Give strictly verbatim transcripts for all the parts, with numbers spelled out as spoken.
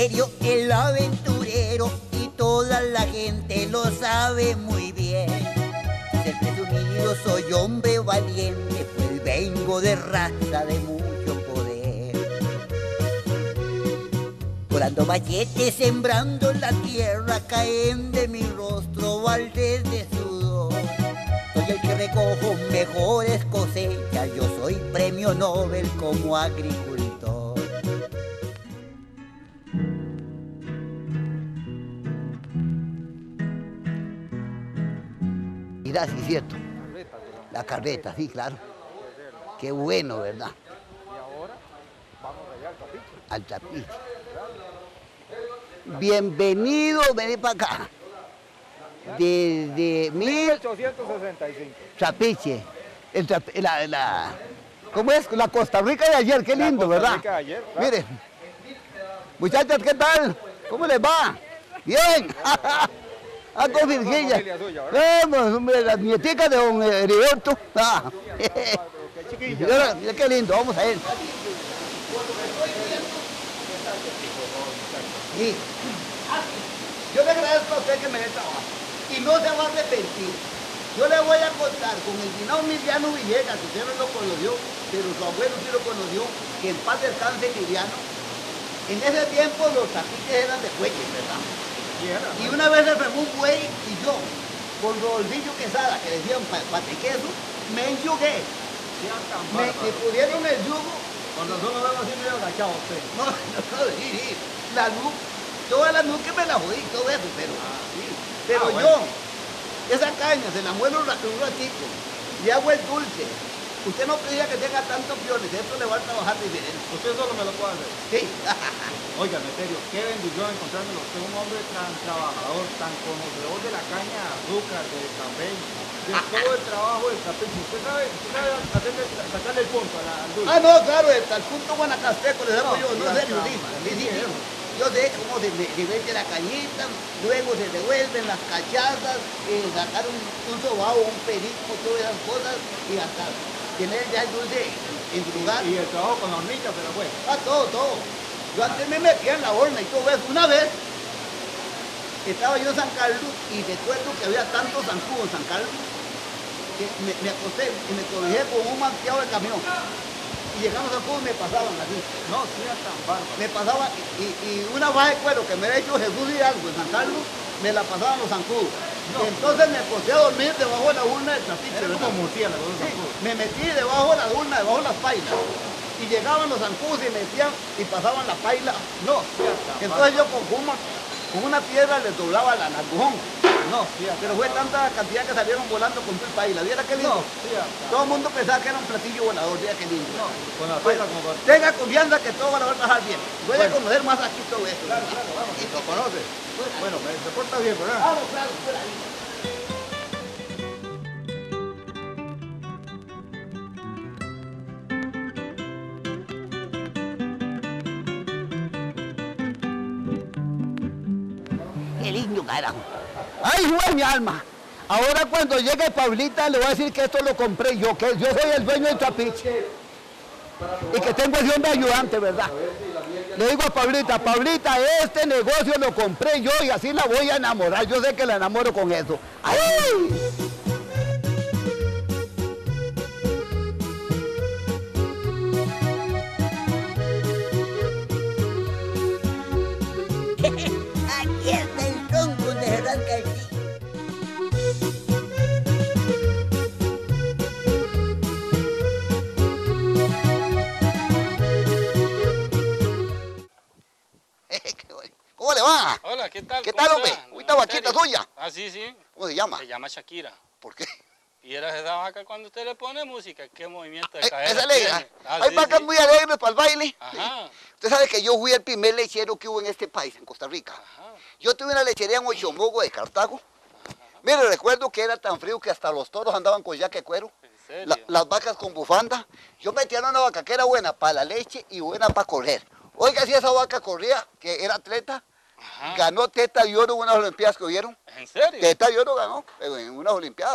Eleuterio, el aventurero, y toda la gente lo sabe muy bien. Ser presumido, soy hombre valiente, pues vengo de raza de mucho poder. Volando machetes, sembrando la tierra, caen de mi rostro baldes de sudor. Soy el que recojo mejores cosechas, yo soy premio Nobel como agricultor. Mira, sí es cierto. La carreta, sí, claro. Qué bueno, ¿verdad? Y ahora vamos allá al Trapiche. Al Trapiche. Bienvenido, vení para acá. Desde mil ochocientos sesenta y cinco. Trapiche. El trapi, la, la, ¿cómo es? La Costa Rica de ayer, qué lindo, la Costa ¿verdad? Rica de ayer, claro. Miren. Muchachos, ¿qué tal? ¿Cómo les va? Bien. Ah, con Virginia. Vamos, hombre, las nieticas de don Heriberto. Ah. Qué chiquilla. Mira, mira qué lindo, vamos a ver. Sí. Yo le agradezco a usted que me dé trabajo y no se va a arrepentir. Yo le voy a contar con el finado Emiliano Villegas, que usted no lo conoció, pero su abuelo sí lo conoció, que en paz descanse Emiliano. En ese tiempo los tapiches eran de cuellos, ¿verdad? Y una vez el Ramón Buey y yo, con Rodolfillo Quesada, que decían patequeso, me enyugué. Me, me pusieron el yugo. Cuando solo vemos así medio agachado usted. No, no, no, sí, sí. La luz, toda la luz que me la jodí, todo eso, pero, Ah, sí. pero Ah, yo, bueno. esa caña se la muelo un ratito, le hago el dulce. Usted no pedía que tenga tantos piones, esto le va a trabajar diferente. Usted solo me lo puede hacer. Sí. Oiga, Meterio, qué bendición encontrármelo. Usted es un hombre tan trabajador, tan conocedor de la caña de azúcar, del café, de todo el trabajo del trapiche. Usted sabe, usted sabe hacerle, sacarle el punto a la, al dulce. Ah, no, claro, hasta el punto guanacasteco le damos yo, no ya sé, sí, está, sí, man, sí, sí, bien. sí. Yo sé cómo se, se mete la cañita, luego se devuelven las cachazas, eh, sacar un, un sobao, un perico, todas esas cosas, y hasta tener ya el dulce en su lugar. Y el trabajo con la hornilla, pero fue. Ah, todo, todo. Yo antes me metía en la horna y todo eso. Una vez estaba yo en San Carlos y recuerdo que había tantos zancudos en San Carlos que me, me acosté y me cobijé con un manteado de camión. Y llegamos a San Carlos y me pasaban así. No, sí, era tan bárbaro. Me pasaban, y, y una baja de cuero que me había hecho Jesús Hidalgo en San Carlos, me la pasaban los zancudos. No. Entonces me acosté a dormir debajo de la urna del trapiche. Era ¿verdad? como murciélago, los Sí, zancudos. me metí debajo de la urna, debajo de las pailas. Y llegaban los zancudos y me metían y pasaban la paila. No, sí, era tan Entonces yo bárbaro. con, una, con una piedra les doblaba la nalgujón. No, sí, era Pero tan fue bárbaro. tanta cantidad que salieron volando con tu paila. ¿Viera qué lindo? No, sí, era tan- Todo el mundo pensaba que era un platillo volador. Mira qué lindo. No, con la Pues, paila como para... tenga confianza que todo va a bajar bien. Voy a Bueno. conocer más aquí todo esto. Claro, claro, vamos, lo conoce. Bueno, me, se porta bien, ¿verdad? Claro, claro, fuera ahí. Qué lindo, carajo. ¡Ay, juez, mi alma! Ahora cuando llegue Pablita le voy a decir que esto lo compré yo, que yo soy el dueño del trapiche. Y que tengo ese hombre ayudante, ¿verdad? Le digo a Pablita, Pablita, este negocio lo compré yo y así la voy a enamorar. Yo sé que la enamoro con eso. ¡Ay! Aquí está el tronco donde se arranca el chico. ¿Cómo le va? Hola, ¿qué tal? ¿Qué ¿Cómo tal, hombre? está? ¿Esta vaquita ¿En serio? suya? Ah, sí, sí. ¿Cómo se llama? Se llama Shakira. ¿Por qué? Y era esa vaca cuando usted le pone música, qué movimiento de Ay, cadera esa alegre. tiene. Ah, Hay sí, vacas sí. muy alegres para el baile. Ajá, Usted sabe que yo fui el primer lechero que hubo en este país, en Costa Rica. ajá. Yo tuve una lechería en Ochomogo de Cartago. Mire, recuerdo que era tan frío que hasta los toros andaban con yaque de cuero. ¿En serio? La- las vacas con bufanda. Yo metía una vaca que era buena para la leche y buena para correr. Oiga, si esa vaca corría, que era atleta, Ajá. ganó teta de oro en unas olimpiadas que hubieron. ¿En serio? Teta de oro ganó en unas olimpiadas.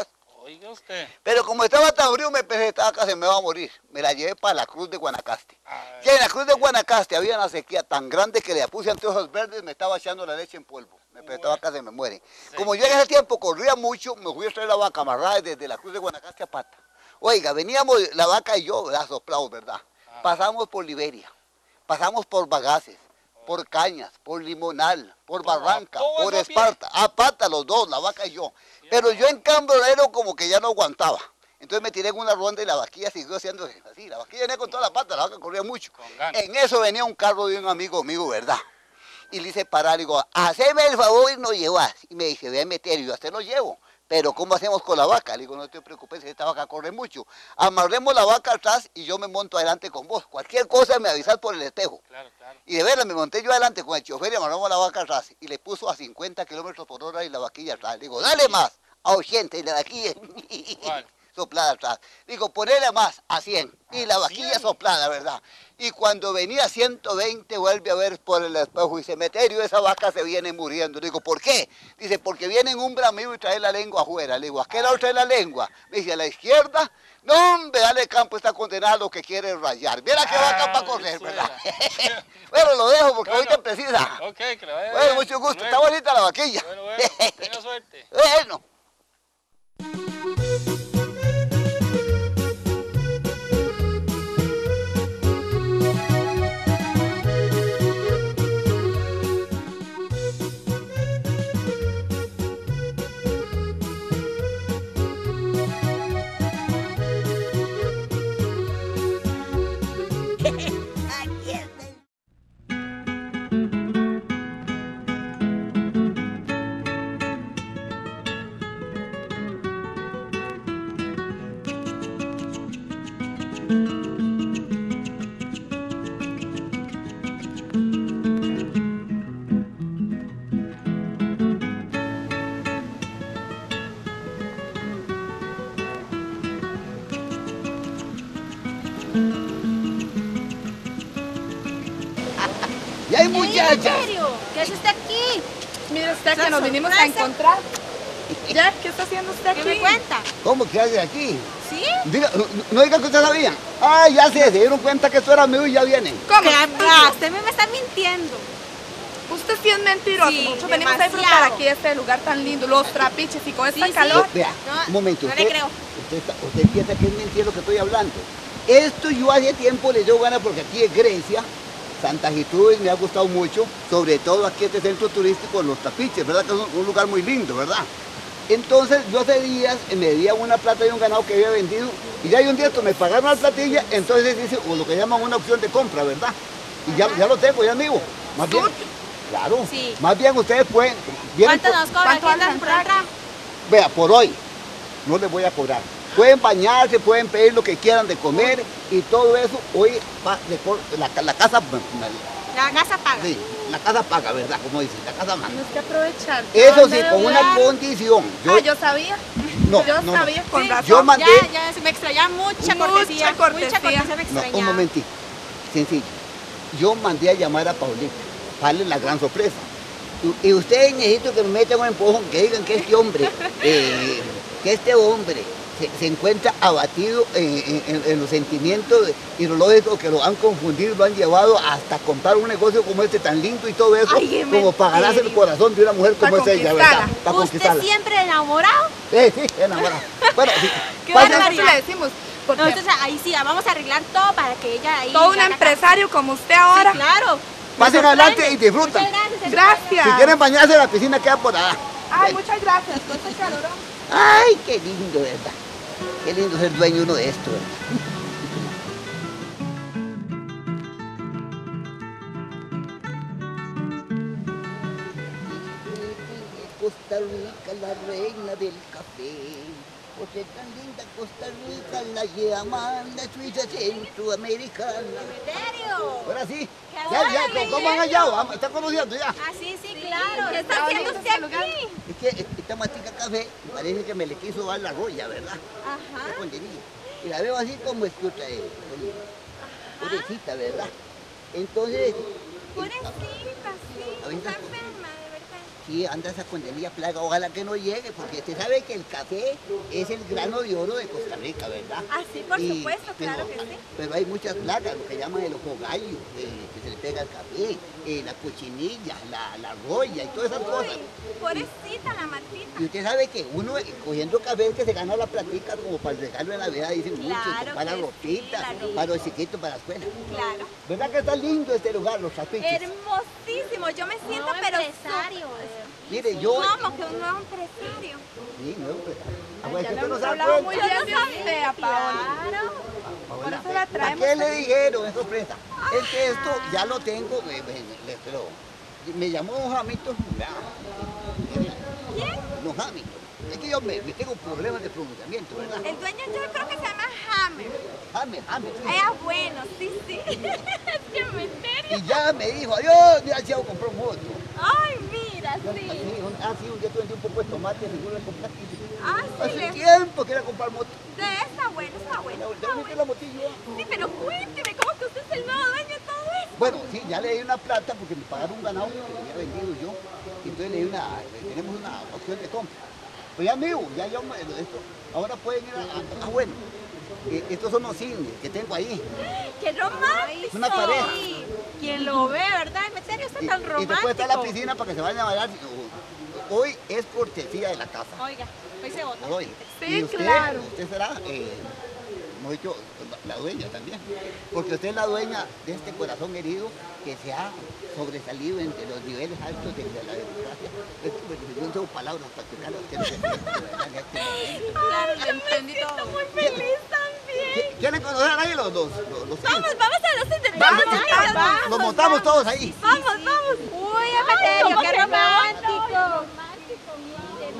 Oiga usted. Pero como estaba tan frío, me pensé, esta vaca se me va a morir. Me la llevé para la Cruz de Guanacaste. Ay. Y en la Cruz de Guanacaste había una sequía tan grande que le puse anteojos verdes, me estaba echando la leche en polvo. Me pensé, esta vaca se me muere. Sí. Como yo en ese tiempo corría mucho, me fui a traer la vaca amarrada desde la Cruz de Guanacaste a Pata. Oiga, veníamos la vaca y yo, ¿verdad? Soplados, ¿verdad? Ah. Pasamos por Liberia, pasamos por Bagaces, por Cañas, por Limonal, por Todo, Barranca, todo por eso a pie. Esparta, a Pata los dos, la vaca y yo. Pero yo en cambrolero como que ya no aguantaba. Entonces me tiré en una ronda y la vaquilla siguió haciendo así. La vaquilla venía con toda la pata, la vaca corría mucho. Con ganas. En eso venía un carro de un amigo mío, ¿verdad? Y le hice parar, le digo, haceme el favor y nos llevas. Y me dice, ve a meter, y yo hasta lo llevo. Pero ¿cómo hacemos con la vaca? Le digo, no te preocupes, esta vaca corre mucho. Amarremos la vaca atrás y yo me monto adelante con vos. Cualquier cosa me avisas por el espejo. Claro, claro. Y de veras me monté yo adelante con el chofer y amarramos la vaca atrás. Y le puso a cincuenta kilómetros por hora y la vaquilla atrás. Le digo, dale más, a ochenta y la vaquilla ¿Cuál? soplada atrás. Digo, ponele más, a cien. Y la vaquilla cien. soplada, ¿verdad? Y cuando venía a ciento veinte, vuelve a ver por el espejo y dice, Meterio, esa vaca se viene muriendo. Digo, ¿por qué? Dice, porque viene en un bramido y trae la lengua afuera. Le digo, ¿a qué lado trae la lengua? Me dice, a la izquierda. No, hombre, dale campo, está condenado a lo que quiere rayar. Mira qué vaca Ah, para correr, ¿verdad? Venezuela. Bueno, lo dejo porque Bueno. ahorita precisa. Ok, que le vaya Bueno, bien. mucho gusto. Bueno. Está bonita la vaquilla. Bueno, bueno, tenga suerte. Bueno. Aquí está. Y hay muchachas. serio? ¿Qué hace usted aquí? Mire usted que Esa nos vinimos a sorpresa. encontrar. Ya, ¿qué está haciendo usted aquí? ¿Qué me cuenta? ¿Cómo que hace aquí? ¿Sí? Diga, no, no diga que usted sabía. Ah, ya sé, se dieron cuenta que esto era mío y ya vienen. ¿Cómo? ¿Qué va? Usted me está mintiendo. Usted sí es mentiroso. Sí, Nosotros venimos a disfrutar demasiado. aquí de este lugar tan lindo, los trapiches y con esta Sí, sí. calor. Vea, No, un momento. no usted, le creo. Usted, está- usted piensa que es mentira lo que estoy hablando. Esto yo hace tiempo le dio ganas porque aquí es Grecia, Santa Gertrudis me ha gustado mucho, sobre todo aquí este centro turístico, los Trapiches, ¿verdad? Que es un, un lugar muy lindo, ¿verdad? Entonces yo hace días me debía una plata de un ganado que había vendido y ya hay un día que me pagaron la platilla, entonces dice, o lo que llaman una opción de compra, ¿verdad? Y ya, ya lo tengo, ya es mío. Más bien, claro, Sí. más bien ustedes pueden... vienen ¿Cuánto por- nos cobra? ¿Cuánto ¿Quién vale nos la entra? Vea, por hoy no les voy a cobrar. Pueden bañarse, pueden pedir lo que quieran de comer y todo eso. Hoy pa- de cor- la, la casa, La casa paga. sí, la casa paga, ¿verdad? Como dicen, la casa manda. Tienes que aprovechar. Eso ¿Dónde sí, de con una hablar? condición. Yo, Ah, yo sabía. no, yo no, no. sabía, con Sí, razón. Yo mandé, Ya, ya, se me extrañaba mucha Mucha cortesía. cortesía. Mucha cortesía me no, extrañaba. un momentito, sencillo. Yo mandé a llamar a Paulita, darle la gran sorpresa. Y, y ustedes necesito que me metan un empujón, que digan que este hombre, eh, que este hombre se, se encuentra abatido en, en- en los sentimientos ideológicos que lo han confundido, lo han llevado hasta comprar un negocio como este tan lindo y todo eso, Ay, como para ganarse el Emeterio. corazón de una mujer como Pa' es ella, ¿verdad? conquistarla. Para ¿Usted conquistarla. siempre enamorado? Sí, sí, enamorada. Bueno, sí. Qué Pase- Nosotros barbaridad. le decimos, porque Nosotros ahí sí, vamos a arreglar todo para que ella ahí... todo un haga- empresario como usted ahora. Sí, claro. Pasen Me adelante sorprende. y disfrutan. Muchas gracias. Gracias. Si quieren bañarse, la piscina queda por allá. Ay, muchas gracias. Con este calorón. Ay, qué lindo, ¿verdad? Qué lindo ser dueño uno de esto, ¿verdad? Costa Rica, la reina del café. Por ser tan linda Costa Rica, la llaman la Suiza centroamericana. Emeterio. Ahora sí, Qué ya, bueno, ya, qué ¿cómo han lindo. hallado? Ah, ¿Están conociendo ya? Ah, sí, sí, claro. ¿Qué está está haciendo bonito usted este lugar. aquí? Es que esta matica café parece que me le quiso dar la roya, ¿verdad? Ajá. Qué tontería. Y la veo así como escucha, eh, pobrecita, ¿verdad? Entonces, Pobrecita, sí. Ahorita. Está enferma, de verdad. aquí anda esa condenilla plaga, ojalá que no llegue, porque usted sabe que el café es el grano de oro de Costa Rica, ¿verdad? Ah, sí, por Y, supuesto, claro pero, que sí. Pero hay muchas plagas, lo que llaman el ojo gallo, eh, que se le pega al café, eh, la cochinilla, la, la roya y todas esas cosas. Uy, pobrecita la Martita. Y usted sabe que uno eh, cogiendo café que se gana la platica como para el regalo de Navidad, dicen muchos, Claro para la que ropita, sí, la ropita. para los chiquitos, para la escuela. Claro. ¿Verdad que está lindo este lugar, los trapiches? Hermosísimo, yo me siento Nuevo pero empresario, súper- Mire, yo... ¿Cómo que un nuevo empresario? Sí, no, pues, ah, bueno, Ya que le usted no hemos se da hablado muy cuenta. bien de usted, a Paola. Claro. Por eso la ¿A traemos. qué le dijeron? Es sorpresa. Es que esto ya lo tengo, eh, eh, le- pero me llamó Don Hamilton. vea, ¿Quién? Don Hamilton. Es que yo me, me tengo problemas de pronunciamiento, ¿verdad? El dueño yo creo que se llama Hammer. Hammer, Hammer. sí. Ah, bueno, sí, sí. Es que me entero. Y ya me dijo, adiós, ya se compró moto. Ay, mira, Sí, sí. un- ah, sí, un día tú vendí un poco de tomate, seguro le compraste. Ah, sí, Hace le... tiempo que era comprar moto. de está bueno, está bueno. Ya Está vendí bueno. la motillo. Sí, pero cuénteme, ¿cómo que usted es el nuevo dueño de todo esto? Bueno, sí, ya le di una plata porque me pagaron un ganado que había vendido yo. Y entonces le di una, le- tenemos una opción de compra. Pues ya mío, ya yo, me- esto, ahora pueden ir a, a- ah, bueno, eh, estos son los cines que tengo ahí. ¡Qué romántico! Es una pareja. Sí. Quien lo ve, ¿verdad? Emeterio está Y, tan y romántico. después está la piscina para que se vayan a bailar. Hoy es cortesía de la casa. Oiga, hoy se vota. Hoy. Sí, Y usted, claro. usted será, eh, hemos dicho, la dueña también. Porque usted es la dueña de este corazón herido que se ha sobresalido entre los niveles altos de la democracia. Es que, bueno, yo no tengo palabras para explicar a usted lo que siento, de verdad, en este momento. Claro, le entendí Estoy todo. muy feliz también. ¿Qui- ¿Quieren conocer ahí los dos? Los, los Vamos, cines? vamos a los intercambios. Vamos, chicas. vamos, Nos montamos todos ahí. Vamos, vamos. Uy, Emeterio, ¿cómo qué que no? romántico. Romántico, mire,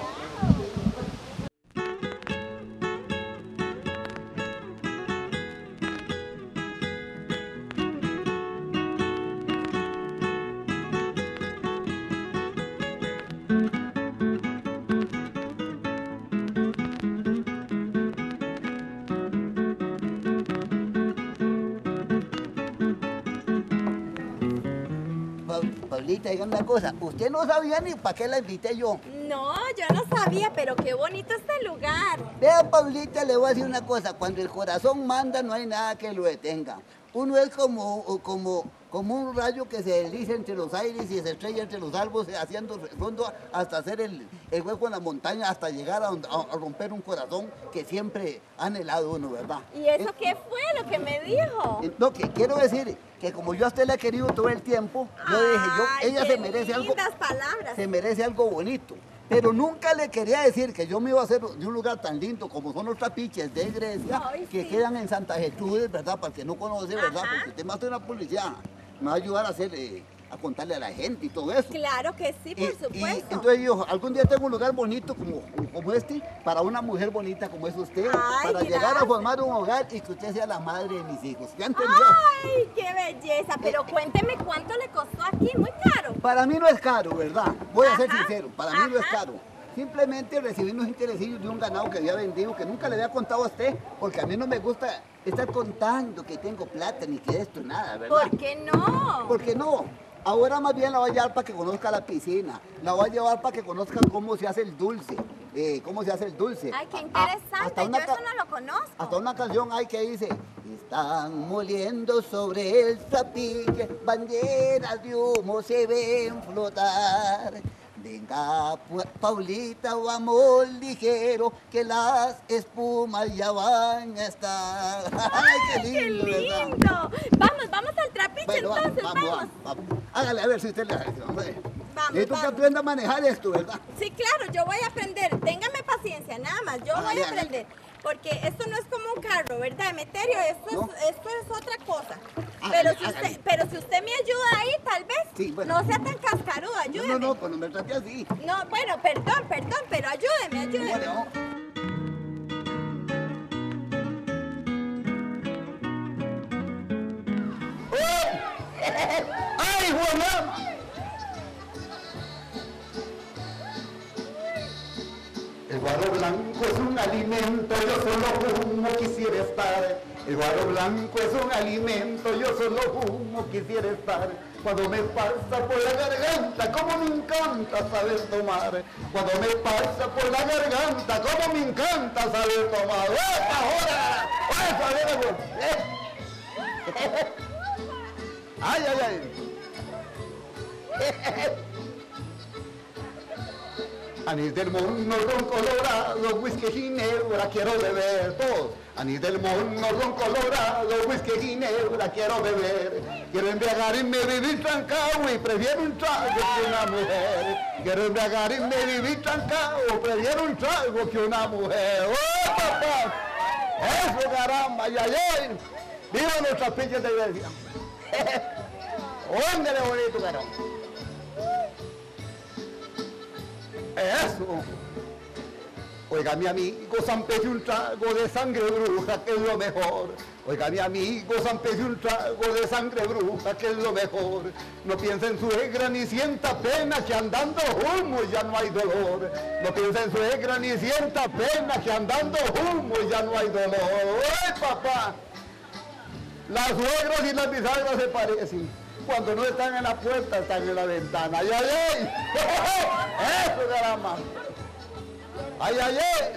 Pa- Pablita, dígame una cosa. Usted no sabía ni para qué la invité yo. No, yo no sabía, pero qué bonito este lugar. Vea, Pablita, le voy a decir una cosa. Cuando el corazón manda, no hay nada que lo detenga. Uno es como, como, como un rayo que se desliza entre los aires y se estrella entre los árboles, haciendo fondo hasta hacer el, el hueco en la montaña, hasta llegar a, donde- a- a romper un corazón que siempre ha anhelado uno, ¿verdad? ¿Y eso qué fue lo que me dijo? Eh, No, que quiero decir que como yo a usted la he querido todo el tiempo, yo dije, yo, Ay, ella qué se merece algo, lindas palabras. se merece algo bonito. Pero nunca le quería decir que yo me iba a hacer de un lugar tan lindo como son los trapiches de Grecia, Ay, que sí. quedan en Santa Gertrudis, ¿verdad? Para el que no conoce, ¿verdad? Ajá. Porque usted me hace una publicidad, me va a ayudar a hacer, eh, a contarle a la gente y todo eso. Claro que sí, por Y- y supuesto. entonces yo, algún día tengo un lugar bonito como, como este, para una mujer bonita como es usted, Ay, para llegar a gracias. formar un hogar y que usted sea la madre de mis hijos. ¿Ya entendió? Ay, qué belleza. Pero cuénteme cuánto le costó aquí, muy caro. Para mí no es caro, ¿verdad? Voy a ser Ajá, sincero, para mí no es ajá. caro. Simplemente recibí unos interesillos de un ganado que había vendido, que nunca le había contado a usted, porque a mí no me gusta estar contando que tengo plata ni que esto, nada, ¿verdad? ¿Por qué no? Porque no. Ahora más bien la voy a llevar para que conozca la piscina, la voy a llevar para que conozca cómo se hace el dulce, eh, cómo se hace el dulce. Ay, qué A- a- interesante. Ah, hasta Yo una eso ca- no lo conozco. Hasta una canción hay que dice, están moliendo sobre el tapique, banderas de humo se ven flotar. Venga, pu- Paulita, vamos ligero, que las espumas ya van a estar. ¡Ay, qué ¡Qué lindo! ¿verdad? lindo! Vamos, vamos al trapiche Bueno, vamos, entonces, vamos, vamos. vamos, vamos. Hágale a ver si usted le hace. hombre. Vamos, Necesito que vamos. aprenda a manejar esto, ¿verdad? Sí, claro, yo voy a aprender. Téngame paciencia, nada más. Yo Ah, voy ya, a ya. aprender. Porque esto no es como un carro, ¿verdad, Emeterio? Esto, No. es, esto es otra cosa. Hágale, Pero si, hágale. usted, pero si usted me ayuda ahí, tal vez Sí, bueno. no sea tan cascarudo. No, Ayúdeme. no, no, cuando me trate así. No, bueno, perdón, perdón, pero ayúdeme, ayúdeme. Bueno, ¡ay, Juan! El guaro blanco es un alimento, yo solo como quisiera estar El guaro blanco es un alimento, yo solo fumo, quisiera estar. Cuando me pasa por la garganta, como me encanta saber tomar. Cuando me pasa por la garganta, como me encanta saber tomar. ¡Eh, ahora! ¡Eso, a ver, amor! ¡Eh! ¡Ay, ay, ay! Anís del mono, ron colorado, whisky, ginebra, quiero beber todos. Anís del mono, ron colorado, whisky, ginebra, quiero beber. Quiero embriagarme, vivir trancado y prefiero un trago que una mujer. Quiero embriagarme, vivir trancado, prefiero un trago que una mujer. ¡Oh, papá! ¡Eso, caramba! ¡Ay, ay, ay! ¡Viva nuestras pinches de iglesia! ¡Óndale bonito, caramba! Eso. Oiga, mi amigo, zampese un trago de sangre bruja, que es lo mejor. Oiga, mi amigo, zampese un trago de sangre bruja, que es lo mejor. No piense en suegra ni sienta pena, que andando humo ya no hay dolor. No piense en suegra ni sienta pena, que andando humo ya no hay dolor. ¡Ay, papá! Las suegras y las bisagras se parecen. Cuando no están en la puerta, están en la ventana. ¡Ay, ay, ay! ¡Eso, caramba! ¡Ay, ay, ay!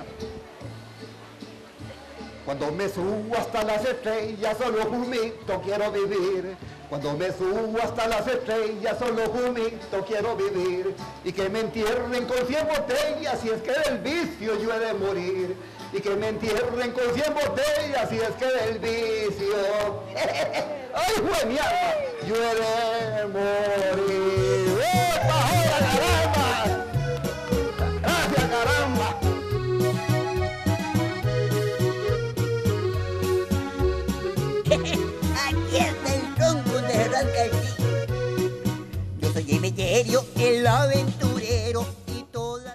Cuando me subo hasta las estrellas, solo jumito quiero vivir. Cuando me subo hasta las estrellas, solo jumito quiero vivir. Y que me entierren con cien botellas, si es que del vicio yo he de morir. Y que me entierren con cien botellas, si es que del vicio... ¡Ay, jue mi alma! Yo he de morir. ¡Epa, joda, caramba! ¡Gracias, caramba! Aquí está el tronco donde se arranca el sí. Yo soy Emeterio, el aventurero y toda...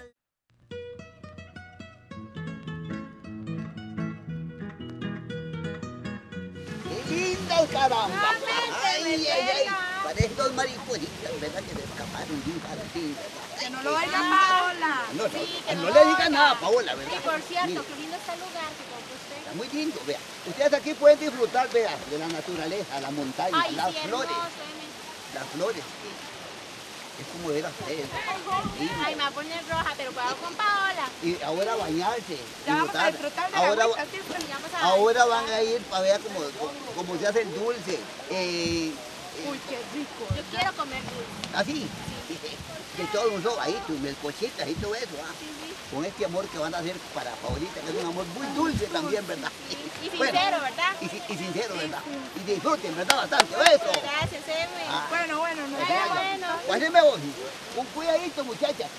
¡Qué lindo, caramba! Ay, ¡Ay, ay, ay! Parecen dos maripositas, ¿verdad? Que se escaparon de un jardín, ¿verdad? Que no lo oiga Paola. No, no, Sí, que no no le lo digan oiga. nada a Paola, ¿verdad? Y por cierto, Mire, qué lindo está el lugar que compró usted. está muy lindo, vea. Ustedes aquí pueden disfrutar, vea, de la naturaleza, la montaña, Ay, las sí, flores, hermoso, Emi. las flores. Es como ver a ustedes. lindo. Ay, me va a poner roja, pero cuidado con Paola. Y ahora bañarse, Ya vamos a disfrutar. disfrutar de la ahora, vuelta, ¿sí? Y vamos a ahora van a ir para ver cómo, cómo se hace el dulce. Eh, Uy, qué rico. Yo quiero comer dulce. así, de todo un so, ahí, tus melcochitas y todo eso, ¿ah? Con este amor que van a hacer para Paulita, que es un amor muy dulce también, ¿verdad? Y Bueno, sincero, ¿verdad? y, si- y sincero, ¿verdad? Y disfruten, ¿verdad? Bastante, eso. Gracias, Emi. Ah. Bueno, bueno, nos Bueno, vemos. bueno. Pásenme vos, un cuidadito, muchachas.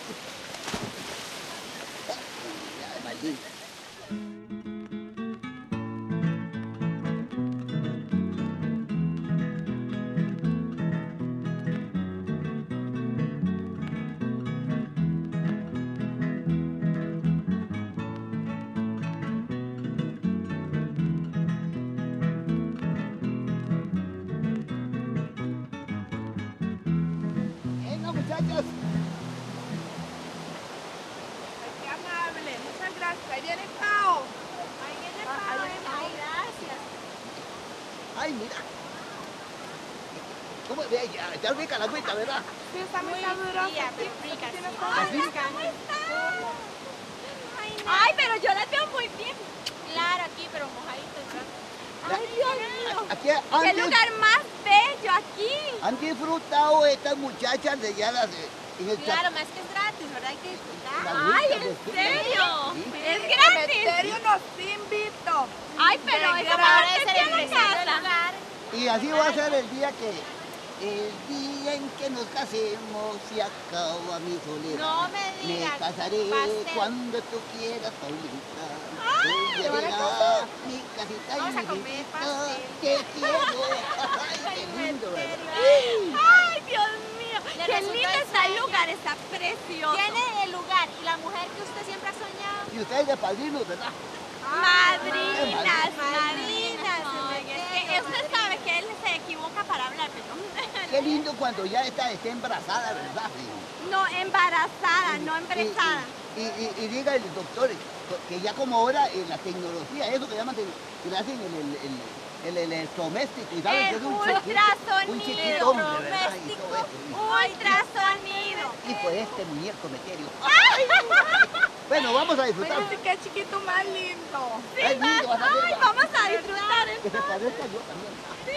Ya, maldita. Venga, muchachas. Ay, qué amable. Muchas gracias. Ahí viene Pao. Ay, viene Ah, Pao, ahí Emi. está. Ay, gracias. Ay, mira. ¿Cómo? Vea, ya, ya rica la agüita, ¿verdad? Sí, está muy Muy sabrosa. fría, Sí, pero rica, tiene sí. todo. ¿Así? Ay, pero yo las veo muy bien. Claro, aquí, pero mojaditas, ¿verdad? Ay, Dios mío. Aquí ¡Qué han, dis- lugar más bello aquí! han disfrutado estas muchachas de ya las de- en el Claro, cha- más que es gratis, ¿verdad? Hay que disfrutar. Las ¡Ay, vistas de en aquí. serio! Sí. ¡Es gratis! Emeterio nos invitó. ¡Ay, pero De eso gratis. parece ser el lugar! Y así va a ser el día que, el día en que nos casemos se acaba mi soledad. No me digas, Me casaré pastel. cuando tú quieras, Paulita. Ay, ¿te van a Ella casar? mi casita Vamos y a mi comer visita. pastel. Te quiero. Ay, qué lindo, ¿verdad? ¡Ay, Dios mío! Le ¡Qué resultó lindo está el extraño. lugar! Está precioso. Tiene el lugar y la mujer que usted siempre ha soñado. Y ustedes de padrinos, ¿verdad? Madrinas, madrinas. madrinas. Es que usted sabe que él se equivoca para hablar, pero... Qué lindo cuando ya está, esté embarazada, ¿verdad? No, embarazada, no empresada. Y, y, y diga el doctor que ya como ahora en la tecnología, eso que llaman, que le hacen el, el, el, el electrodoméstico, y saben que es un chiquito, un chiquito hombre, ¿verdad? Y todo eso. Ultrasonido. Y pues este muñeco meterio. Bueno, vamos a disfrutar. Mira, qué chiquito más lindo. Sí, Es lindo, va- vas a ver, ay, va. vamos a disfrutar Que se esto. parezca yo también.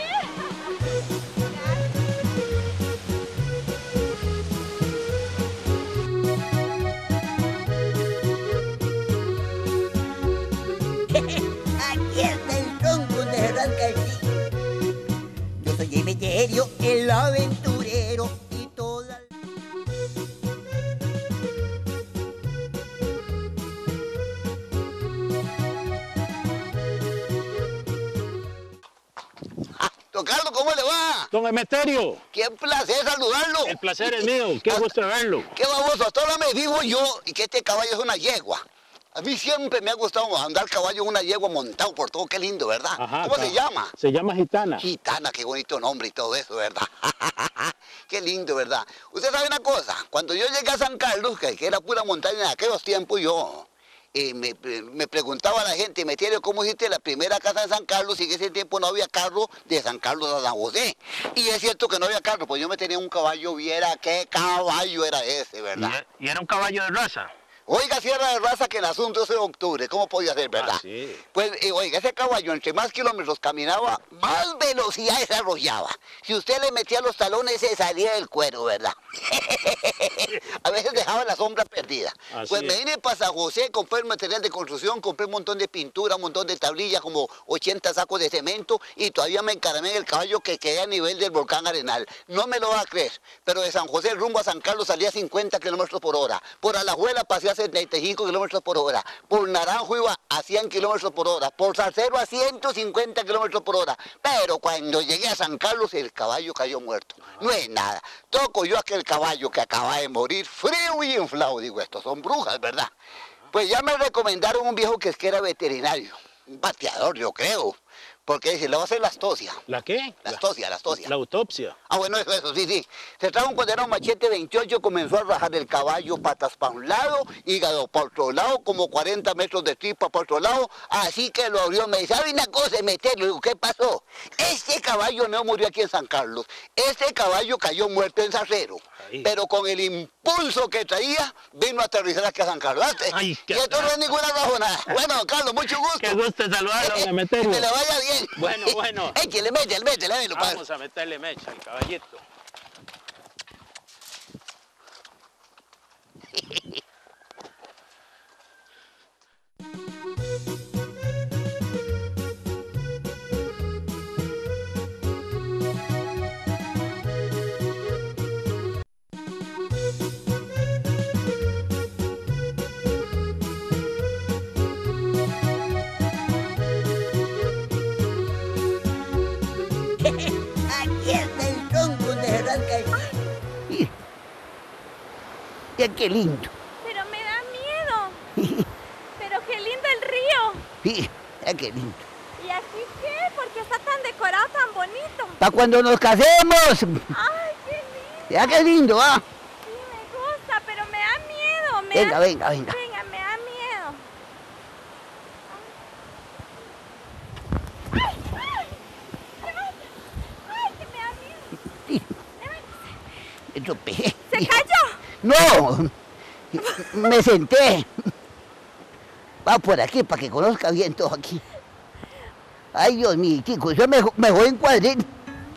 Aquí está el tronco donde se arranca el sí. Yo soy Emeterio, el aventurero y toda... Ah, don Carlos, ¿cómo le va? Don Emeterio, Qué placer saludarlo. el placer es mío, qué gusto de verlo. Qué baboso, hasta ahora me digo yo y que este caballo es una yegua. A mí siempre me ha gustado andar caballo en una yegua montado por todo, qué lindo, ¿verdad? Ajá, ¿Cómo se ca- llama? Se llama Gitana. Gitana, qué bonito nombre y todo eso, ¿verdad? Qué lindo, ¿verdad? Usted sabe una cosa, cuando yo llegué a San Carlos, que, que era pura montaña en aquellos tiempos, yo eh, me, me preguntaba a la gente, Emeterio, ¿cómo hiciste la primera casa de San Carlos? Y en ese tiempo no había carro de San Carlos a San José. Y es cierto que no había carro, pues yo me tenía un caballo, viera qué caballo era ese, ¿verdad? Y era un caballo de raza. Oiga, Sierra de Raza, que el asunto es de octubre, ¿cómo podía ser, verdad? Ah, sí. Pues, eh, oiga, ese caballo, entre más kilómetros caminaba, más velocidad desarrollaba. Si usted le metía los talones, se salía del cuero, ¿verdad? A veces dejaba la sombra perdida. Así Pues me es. vine para San José, compré el material de construcción, compré un montón de pintura, un montón de tablillas, como ochenta sacos de cemento, y todavía me encaramé en el caballo que quedé a nivel del volcán Arenal. No me lo va a creer, pero de San José rumbo a San Carlos salía cincuenta kilómetros por hora. Por Alajuela pasé a setenta y cinco kilómetros por hora. Por Naranjo iba a cien kilómetros por hora. Por Salcero a ciento cincuenta kilómetros por hora. Pero cuando llegué a San Carlos, el caballo cayó muerto. No es nada. Toco yo aquel caballo que acaba de morir, frío y inflado. Digo, estos son brujas, ¿verdad? Pues ya me recomendaron un viejo que es que era veterinario. Un bateador, yo creo. Porque dice, le va a hacer la astosia. ¿La qué? La astosia, la astosia. La autopsia. Ah, bueno, eso, eso, sí, sí. Se trajo un cuaderno machete veintiocho, comenzó a rajar el caballo, patas para un lado, hígado para otro lado, como cuarenta metros de tripa para otro lado, así que lo abrió. Me dice, ¿sabe una cosa, Emeterio? Digo, ¿qué pasó? Este caballo no murió aquí en San Carlos, este caballo cayó muerto en Salcero, Ahí. pero con el impulso que traía, vino a aterrizar aquí a San Carlos. Ay, y qué esto no es ninguna rajonada. Bueno, Carlos, mucho gusto. Qué gusto saludarlo, don Que Emeterio. le vaya bien. Bueno, bueno. Échale, métele, métele, métele, padre. Vamos a meterle mecha al caballito. Aquí está el tronco donde se arranca el sí. Ya qué lindo. Pero me da miedo. Pero qué lindo el río. Sí, ya qué lindo. ¿Y aquí qué? ¿Por qué está tan decorado, tan bonito? Para cuando nos casemos. Ay, qué lindo. Ya qué lindo, ¿ah? Sí, me gusta, pero me da miedo. Me Venga, da... venga, venga. Venga, me da miedo. ¡Ay! ¡Ay! ¡Levanta! ¡Ay, que me da miedo! Sí, Levántese. me tropecé. ¿Se cayó? No, me senté. Va por aquí para que conozca bien todo aquí. Ay, Dios mío, chicos, yo me, me voy en cuadril.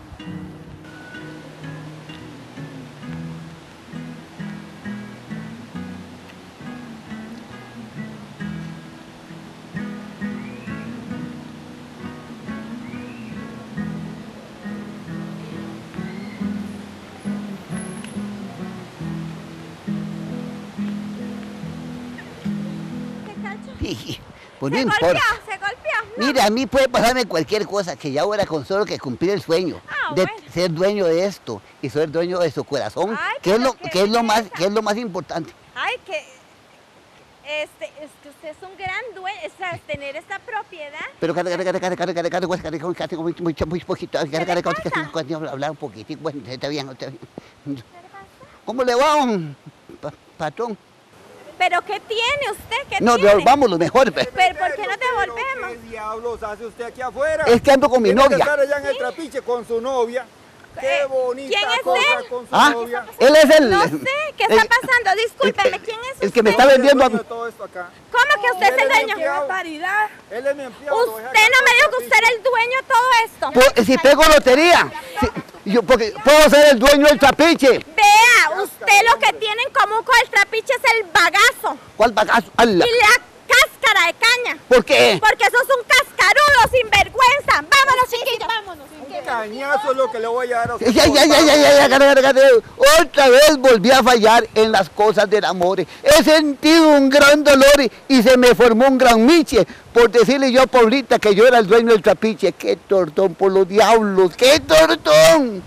¿Se cayó? Sí, pues no se importa. golpeó, se golpeó. No. Mira, a mí puede pasarme cualquier cosa, que ya ahora con solo que cumplir el sueño Ah, de bueno. ser dueño de esto y ser dueño de su corazón, Ay, que es pero lo qué que es lo más belleza. que es lo más importante. Ay, que... Este, es que usted es un gran dueño, o sea, tener esta propiedad. Pero cara, cara, cara, cara, cara, cara, cara, cara, cara, cara, cara, muy, muy, muy poquito, cara, le cara, cara, pasa? cara, cara, hablar un poquitico, bueno, está bien, está bien. ¿Qué le pasa? ¿Cómo le va, un pa- patrón? ¿Pero qué tiene usted? ¿Qué Nos tiene? devolvámonos mejor. Pues. ¿Pero por qué no Pero, devolvemos? ¿qué diablos hace usted aquí afuera? Es que ando con mi Tiene que novia. estar allá en el trapiche con su novia. Qué Eh, bonita ¿quién es cosa él? con su ¿Ah? novia. Él es el... No sé, ¿qué está el- pasando? Discúlpeme, el- ¿quién es el que me usted? está vendiendo a Él es mí. el dueño de todo esto acá. ¿Cómo que usted es el Él es dueño? empleado. barbaridad. Él es mi empleado. lo dejé Usted acá no me con dijo que el usted era el dueño de todo esto. Pues, si pego lotería, si- yo, porque puedo ser el dueño del trapiche. Vea, usted lo que tiene en común con el trapiche es el bagazo ¿Cuál bagazo? ¡Ala! y la cáscara de caña. ¿Por qué? Porque sos un cascarudo sin vergüenza. Vámonos, chiquillos. Vámonos. Un cañazo es lo que le voy a dar a usted. Ya, ya, ya, ya, ya, ya, gane, gane, gane. Otra vez volví a fallar en las cosas del amor. He sentido un gran dolor y, y se me formó un gran miche por decirle yo a Paulita que yo era el dueño del trapiche. ¡Qué tortón por los diablos! ¡Qué tortón!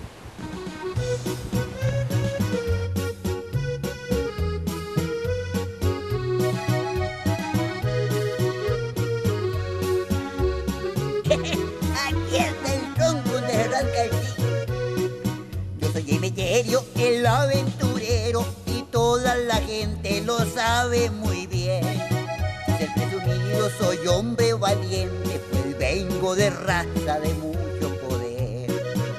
Aquí está el tronco donde se arranca el sí. Yo soy Emeterio, el aventurero, y toda la gente lo sabe muy bien. Si ser presumido soy hombre valiente, pues vengo de raza de mucho poder.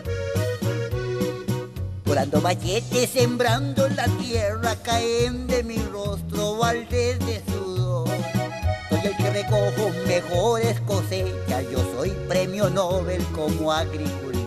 Volando machetes, sembrando la tierra, caen de mi rostro baldes de sudor. Soy el que recojo mejores cosechas, yo soy premio Nobel como agricultor.